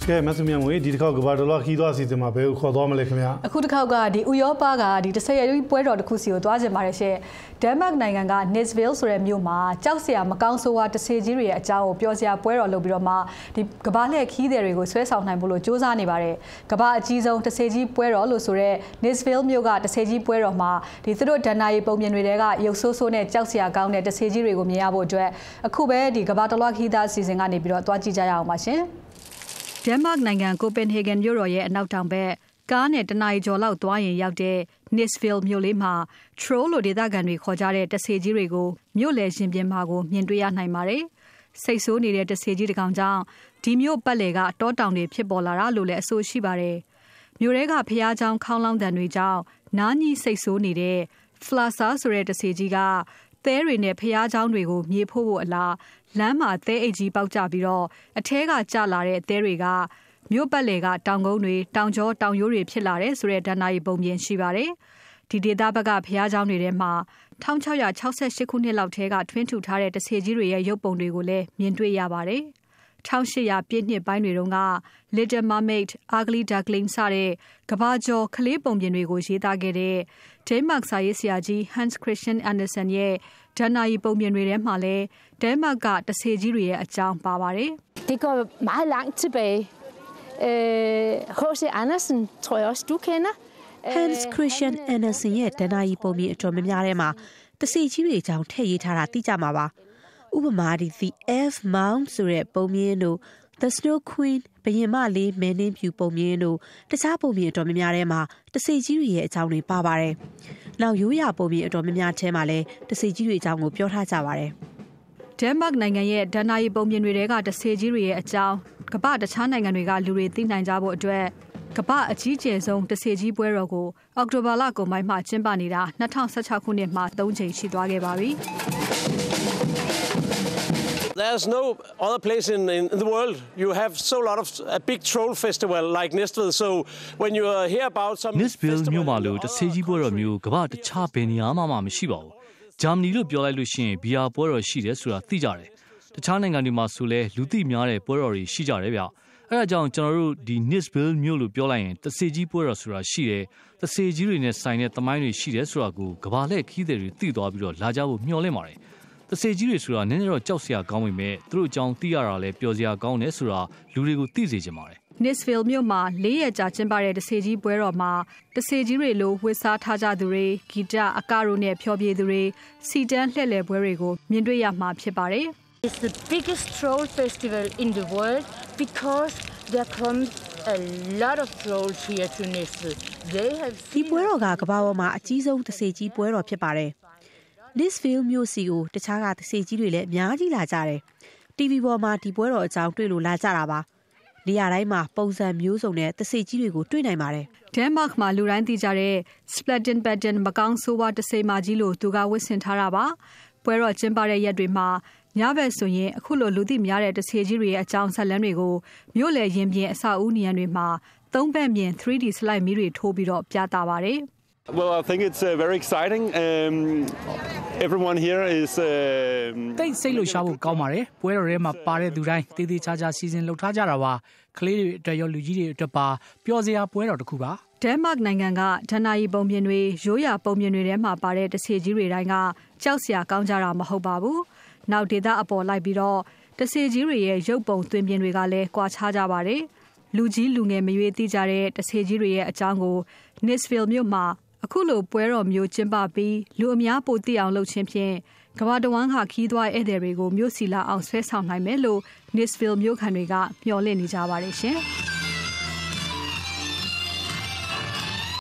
ကဲမဆူမြန်ဝေဒီတစ်ခေါက်ကဘာဒေါ်လာခီးသွားစီစဉ်မှာဘယ်ကိုခေါ်သွားမလဲခင်ဗျာအခုတစ်ခေါက်ကဒီဥရောပကဒီတစ်ဆက်ရပွဲတော်တစ်ခုစီကိုသွားကြပါတယ်ရှင့်ဒန်မတ်နိုင်ငံက Nijville ဆိုတဲ့မြို့မှာကြောက်စရာမကောင်းဆိုးဝါးတစ်ဆေကြီးတွေရဲ့အကြောင်းကိုပြောစရာပွဲတော်လုပ်ပြီးတော့မှဒီကမ္ဘာလှည့်ခီးသည်တွေကိုဆွဲဆောင်နိုင်ဖို့လို့စူးစမ်းနေပါတယ်ကမ္ဘာအကြီးဆုံးတစ်ဆေကြီးပွဲတော်လို့ဆိုတဲ့ Nijville မြို့ကတစ်ဆေကြီးပွဲတော်မှာဒီသူတို့ဒဏ္ဍာရီပုံပြင်တွေကရုပ်ဆိုးဆိုးနဲ့ကြောက်စရာကောင်းတဲ့တစ်ဆေကြီးတွေကိုမြင်ရဖို့အတွက်အခုပဲဒီကမ္ဘာတလွှားခီးသားအစီအစဉ်ကနေပြီးတော့သွားကြည့်ကြရအောင်ပါရှင်ဒန်မတ်နိုင်ငံကိုပင်ဟေဂန်မြို့တော်ရဲ့အနောက်တောင်ဘက်ကားနဲ့တနာရီကျော်လောက်သွားရင်ရောက်တဲ့ Nijville မြို့လေးမှာ Troll လို့ဒေသခံတွေခေါ်ကြတဲ့တဆေကြီးတွေကိုမြို့လယ်ရှင်ပြင်မှာကိုမြင်တွေ့ရနိုင်ပါတယ်။စိတ်ဆိုးနေတဲ့တဆေကြီးတစ်ကောင်ကြောင့်ဒီမြို့ပတ်လည်ကတောတောင်တွေဖြစ်ပေါ်လာတာလို့လည်းအဆိုရှိပါတယ်။မြို့ထဲကဖျားเจ้าခေါင်းလောင်းတန်တွေကြောင့်နားကြီးစိတ်ဆိုးနေတဲ့ Flasa ဆိုတဲ့တဆေကြီးကသဲတွေနဲ့ဖျားเจ้าတွေကိုမြေဖို့ဖို့အလားလမ်းမှာသဲအိတ်ကြီးပေါက်ကြပြီးတော့အထဲကကျလာတဲ့သဲတွေကမြို့ပတ်လည်ကတောင်ကုန်းတွေတောင်ကျောတောင်ရိုးတွေဖြစ်လာတဲ့ဆိုတဲ့ဒဏ္ဍာရီပုံပြင်ရှိပါတယ်။ဒီဒေသဘက်ကဖျားเจ้าတွေထဲမှာ1668ခုနှစ်လောက်ထဲကထွင်းထူထားတဲ့တဆေကြီးတွေရဲ့ရုပ်ပုံတွေကိုလည်းမြင်တွေ့ရပါတယ်။1800ပြည့်နှစ်ပိုင်းတွေတုန်းက Little Mermaid, Ugly Duckling စတဲ့ကမ္ဘာကျော်ကလေးပုံပြင်တွေကိုရေးသားခဲ့တဲ့ဒိန်းမတ်စာရေးဆရာကြီး Hans Christian Andersen ရဲ့ဒဏ္ဍာရီပုံပြင်တွေထဲမှာလည်းဒိန်းမတ်ကတဆေကြီးတွေရဲ့အကြောင်းပါပါတယ်။ Det går meget langt tilbage. H.C. Andersen tror jeg også du kender. Hans Christian Andersen ရဲ့ဒဏ္ဍာရီပုံပြင်အတော်များများထဲမှာတဆေကြီးတွေအကြောင်းထည့်ရေးထားတာသိကြမှာပါ။ဥပမာဒီ The Elf Mound ဆိုတဲ့ပုံပြင်တို့ The Snow Queen ဘရင်မလေးမင်းနှင်းဖြူပုံပြင်တို့တခြားပုံပြင်အတော်များများထဲမှာတဆေကြီးတွေရဲ့အကြောင်းတွေပါပါတယ်။နောက်ရိုးရာပုံပြင်အတော်များများထဲမှာလည်းတဆေကြီးတွေအကြောင်းကိုပြောထားကြပါတယ်။ဒန်မတ်နိုင်ငံရဲ့ဒဏ္ဍာရီပုံပြင်တွေကတဆေကြီးတွေရဲ့အကြောင်းကမ္ဘာတခြားနိုင်ငံတွေကလူတွေသိနိုင်ကြဖို့အတွက်ကမ္ဘာအကြီးကျယ်ဆုံးတဆေကြီးပွဲတော်ကိုအောက်တိုဘာလကုန်ပိုင်းမှာကျင်းပနေတာ2016ခုနှစ်မှာ3ချိန်ရှိသွားခဲ့ပါပြီ။ There's no other place in the world you have so lot of a big troll festival like Nijville. So when you hear about some Nijville မြို့မှာလို့တဆေကြီးပွဲတော်မျိုးကမ္ဘာတခြားဘယ်နေရာမှမရှိပါဘူး။ဂျာမနီလို့ပြောလိုက်လို့ရှိရင်ဘီယာပွဲတော်ရှိတယ်ဆိုတာသိကြတယ်။တခြားနိုင်ငံတွေမှာဆိုလဲလူသိများတဲ့ပွဲတော်တွေရှိကြတယ်ဗျ။အဲဒါကြောင့်ကျွန်တော်တို့ဒီ Nijville မြို့လို့ပြောလိုက်ရင်တဆေကြီးပွဲတော်ဆိုတာရှိတယ်။တဆေကြီးတွေနဲ့ဆိုင်တဲ့သမိုင်းတွေရှိတယ်ဆိုတာကိုကမ္ဘာလှည့်ခီးသည်တွေသိသွားပြီးတော့လာကြဖို့မျှော်လင့်ပါတယ်။တဆေကြီးတွေဆိုတာနည်းနည်းတော့ကြောက်စရာကောင်းပေမဲ့သူတို့အကြောင်းသိရတာလဲပျော်စရာကောင်းတယ်ဆိုတာလူတွေကိုသိစေချင်ပါတယ်။ Nijville မြို့မှာ4ရက်ကြာကျင်းပတဲ့တဆေကြီးပွဲတော်မှာတဆေကြီးတွေလိုဝတ်စားထားကြသူတွေဂီတအကတို့နဲ့ဖျော်ဖြေသူတွေစီတန်းလှည့်လည်ပွဲတွေကိုမြင်တွေ့ရမှာဖြစ်ပါတယ်။ It's the biggest troll festival in the world because there comes a lot of trolls here to Nijville. They have ဒီပွဲတော်ကကမ္ဘာပေါ်မှာအကြီးဆုံးတဆေကြီးပွဲတော်ဖြစ်ပါတယ်။ Nijville မြို့စီကိုတခြားကတဆေကြီးတွေလည်းအများကြီးလာကြတယ်။ TV ပေါ်မှာဒီပွဲတော်အကြောင်းတွေ့လို့လာကြတာပါ။နေရာတိုင်းမှာပုံစံမျိုးစုံနဲ့တဆေကြီးတွေကိုတွေ့နိုင်ပါတယ်။ဒန်မတ်မှာလူတိုင်းသိကြတဲ့ Splatten Patten မကောင်းဆိုးဝါးတဆေမာကြီးလို့သူကဝတ်ဆင်ထားတာပါ။ပွဲတော်ကျင်းပတဲ့ရက်တွေမှာညဘက်ဆိုရင်အခုလိုလူသိများတဲ့တဆေကြီးတွေရဲ့အကြောင်းဇာတ်လမ်းတွေကိုမြို့လယ်ရင်ပြင်အဆောက်အဦနေရာတွေမှာသုံးဘက်မြင် 3D စလိုက်မီးတွေထိုးပြီးတော့ပြသပါတယ်။ Well, I think it's very exciting. Everyone here is တိတ်စိတ်လှရှားဖို့ကောင်းပါတယ်။ပွဲတော်ထဲမှာပါတဲ့သူတိုင်းတေးသေးချာချာစီစဉ်လုပ်ထားကြတာပါ။ကလေးတွေအတွက်ရောလူကြီးတွေအတွက်ပါပျော်စရာပွဲတော်တစ်ခုပါ။ဒန်မတ်နိုင်ငံကဒဏ္ဍာရီပုံပြင်တွေရိုးရာပုံပြင်တွေထဲမှာပါတဲ့တဆေကြီးတွေတိုင်းကကြောက်စရာကောင်းကြတာမဟုတ်ပါဘူး။နောက်ဒေသအပေါ်လိုက်ပြီးတော့တဆေကြီးတွေရဲ့ရုပ်ပုံသွင်းပြင်တွေကလည်းကွာခြားကြပါတယ်။လူကြီးလူငယ်မရွေးသိကြတဲ့တဆေကြီးတွေရဲ့အကြောင်းကို Nijville မြို့မှာအခုလိုပွဲတော်မျိုးကျင်းပပြီးလူအများပိုသိအောင်လုပ်ခြင်းဖြင့်ကမ္ဘာတဝန်းကခီးသွားဧည့်သည်တွေကိုမြို့စီလာအောင်ဆွဲဆောင်နိုင်မယ်လို့ Nijville မြို့ခံတွေကမျှော်လင့်နေကြပါတယ်ရှင်။